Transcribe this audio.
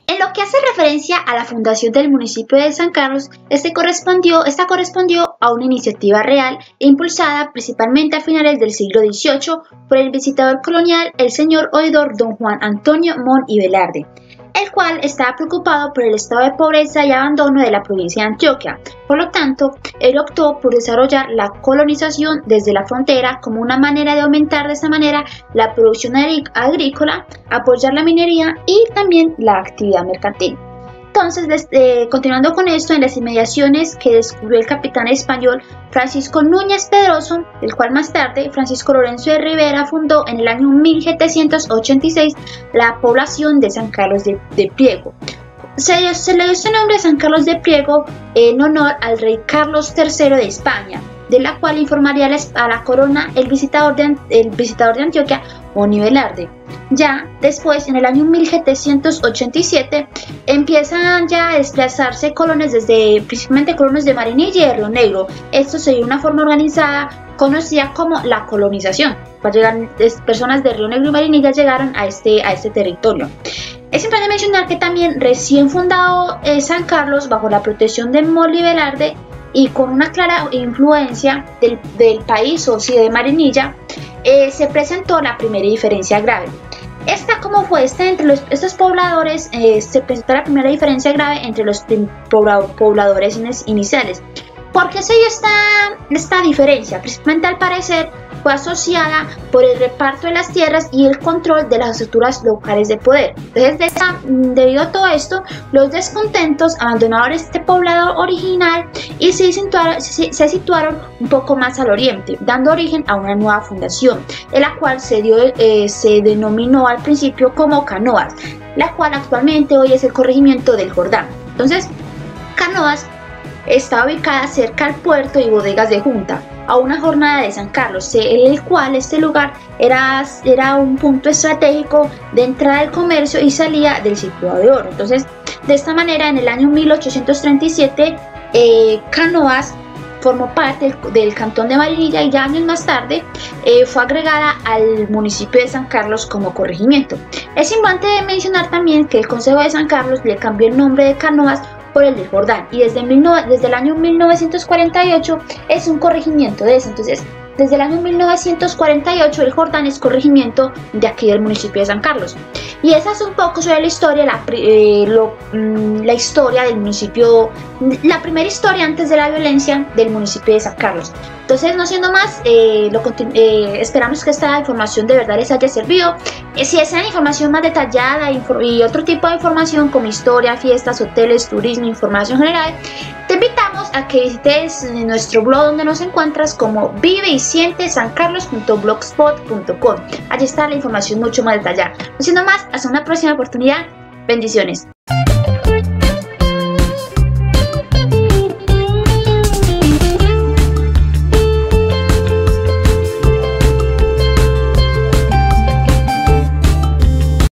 En lo que hace referencia a la fundación del municipio de San Carlos, esta correspondió a una iniciativa real e impulsada principalmente a finales del siglo XVIII por el visitador colonial, el señor oidor don Juan Antonio Mon y Velarde, el cual estaba preocupado por el estado de pobreza y abandono de la provincia de Antioquia. Por lo tanto, él optó por desarrollar la colonización desde la frontera como una manera de aumentar de esa manera la producción agrícola, apoyar la minería y también la actividad mercantil. Entonces, continuando con esto, en las inmediaciones que descubrió el capitán español Francisco Núñez Pedroso, el cual más tarde Francisco Lorenzo de Rivera fundó en el año 1786 la población de San Carlos de Priego. Se le dio este nombre de San Carlos de Priego en honor al rey Carlos III de España, de la cual informaría a la corona el visitador de Antioquia, Mon y Velarde. Ya después, en el año 1787, empiezan ya a desplazarse principalmente colonos de Marinilla y de Río Negro. Esto se dio una forma organizada conocida como la colonización. Personas de Río Negro y Marinilla llegaron a este territorio. Es importante mencionar que también recién fundado San Carlos, bajo la protección de Mon y Velarde, y con una clara influencia del país o sí de Marinilla, se presentó la primera diferencia grave. ¿Cómo fue? Entre estos pobladores se presentó la primera diferencia grave entre los pobladores iniciales. ¿Por qué se dio esta diferencia? Principalmente, al parecer, fue asociada por el reparto de las tierras y el control de las estructuras locales de poder. Entonces, debido a todo esto, los descontentos abandonaron este poblado original y se situaron un poco más al oriente, dando origen a una nueva fundación, en la cual se denominó al principio como Canoas, la cual actualmente hoy es el corregimiento del Jordán. Entonces, Canoas está ubicada cerca al puerto y bodegas de Junta, a una jornada de San Carlos, en el cual este lugar era un punto estratégico de entrada del comercio y salida del Circuito de Oro. Entonces, de esta manera, en el año 1837, Canoas formó parte del cantón de Marinilla y ya años más tarde fue agregada al municipio de San Carlos como corregimiento. Es importante mencionar también que el Consejo de San Carlos le cambió el nombre de Canoas por el del Jordán y desde el año 1948 es un corregimiento de eso. Entonces, desde el año 1948 el Jordán es corregimiento de aquí del municipio de San Carlos. Y esa es un poco sobre la historia, la historia del municipio, la primera historia antes de la violencia del municipio de San Carlos. Entonces, no siendo más, esperamos que esta información de verdad les haya servido. Si desean información más detallada y otro tipo de información como historia, fiestas, hoteles, turismo, información general, te invitamos a que visites nuestro blog donde nos encuentras como viveysientesancarlos.blogspot.com. Allí está la información mucho más detallada. No siendo más, hasta una próxima oportunidad. Bendiciones.